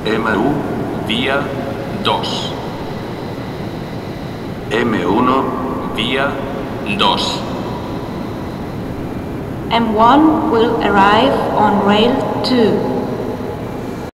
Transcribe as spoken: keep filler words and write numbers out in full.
M U vía dos. M uno vía dos. M one will arrive on rail two.